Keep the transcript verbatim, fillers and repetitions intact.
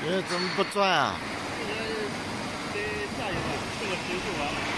呃，怎么不转啊？ 这个得加油啊，这个时速啊。